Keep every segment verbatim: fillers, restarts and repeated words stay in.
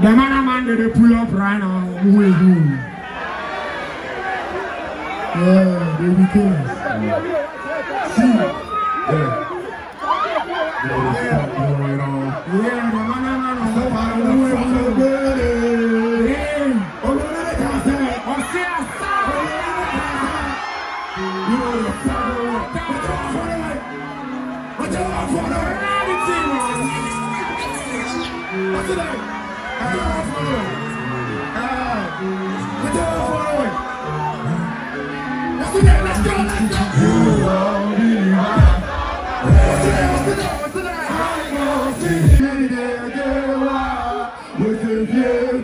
The man a man they pull up right now. Who is who? Yeah, they be killers. See? Yeah. Yeah, the man a man who is who? Yeah. Oh, no, they can't say. Oh, see us. You know the father. What's your father? What's your name? Let's go, let's go! You are me. What's the name? What's the name? What's the name? What's the name?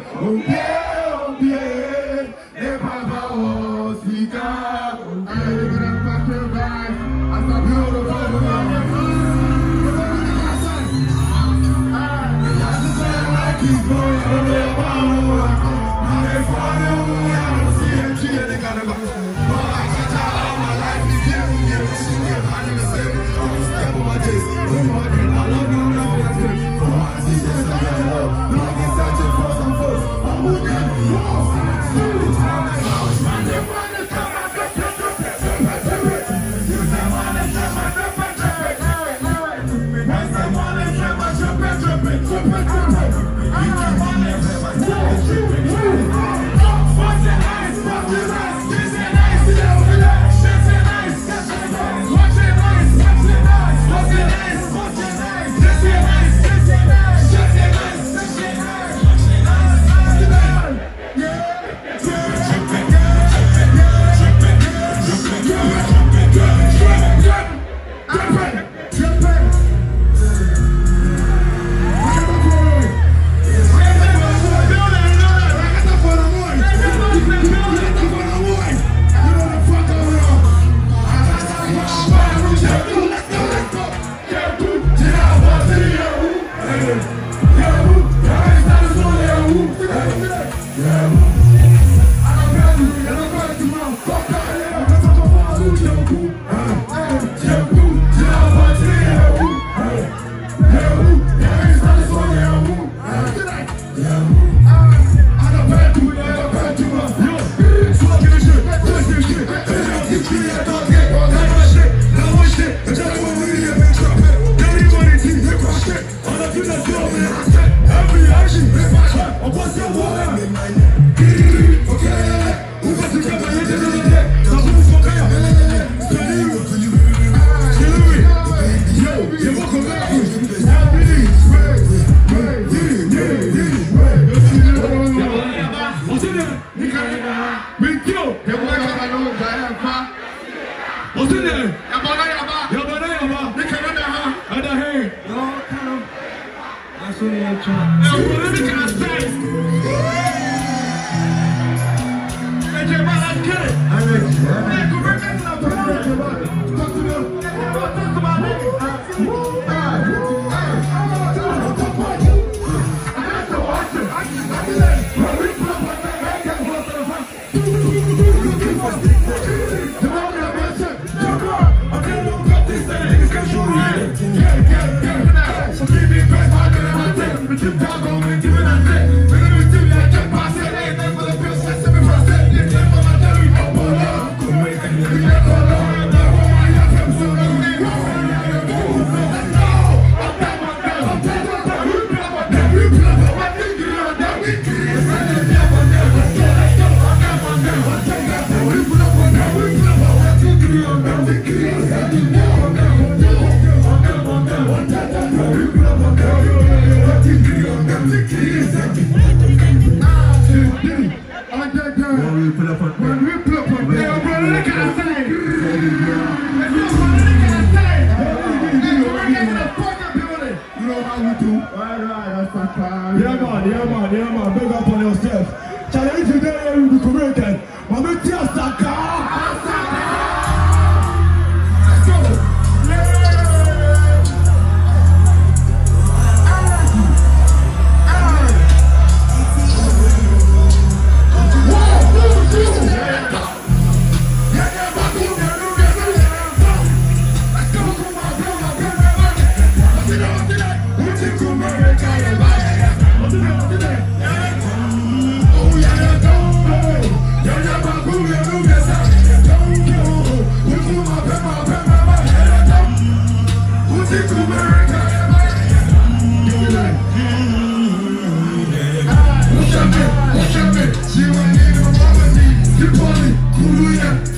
Yeah.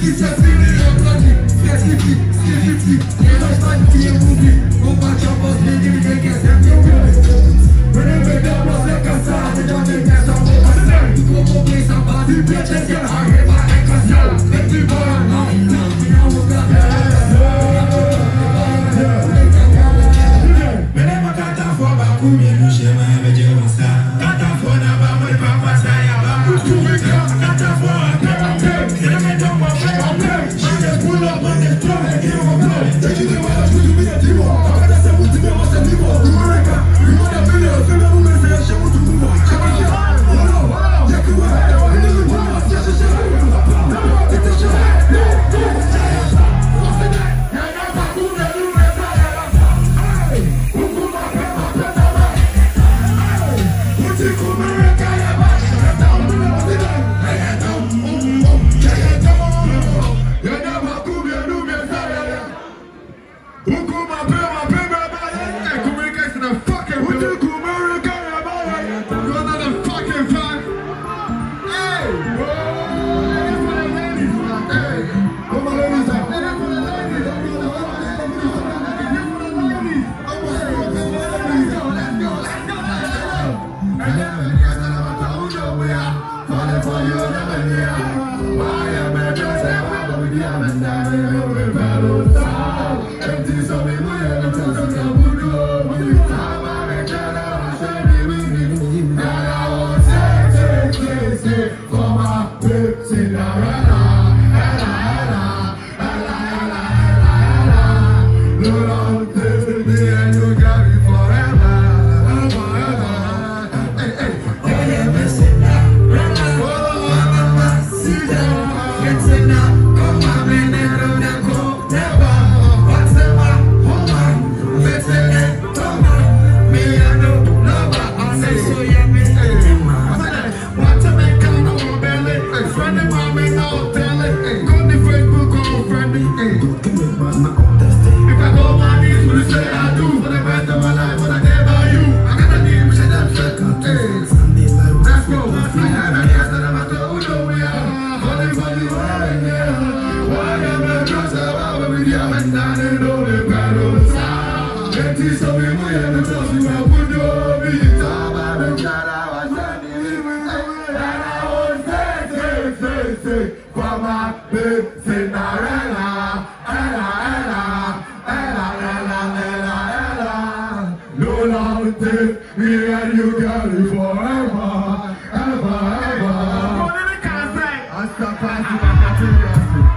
Me and you got it forever, ever, ever. What did the car say? I stop passing my material.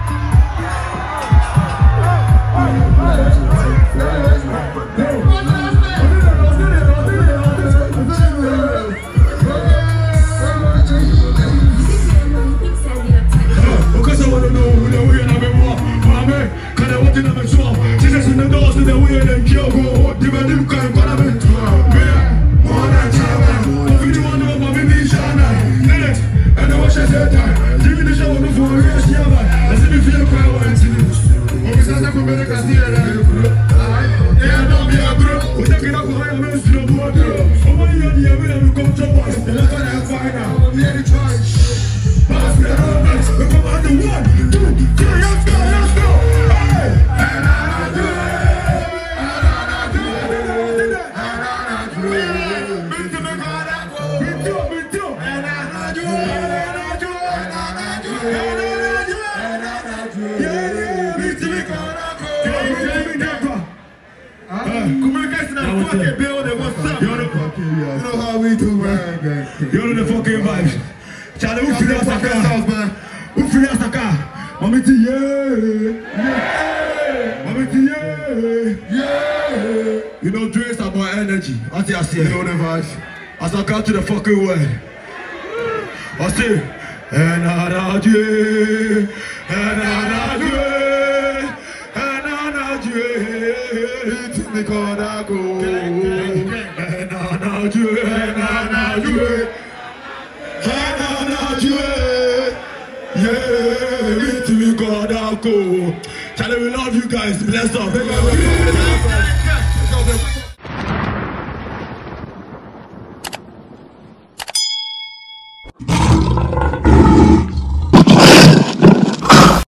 Because I want to know who the way and I've been more. Mame, because I want to know the show. She says in the doors to the way and then kill go. Give a new kind, but I've been you know how we do, man. You know the fucking vibes. Charlie, who feel us man? Who feel us a car? Mommy T, yeah. Yeah. Mommy T, yeah. Yeah. You know, drinks about energy. I see, I see. You know the vibes. As I come to the fucking world. I see. And I do, and I do, and I do. To me, God, I go. Dieu, Nana Dieu, Nana Dieu, yeah, me to God I'll go. Charlie, we love you guys. Bless up.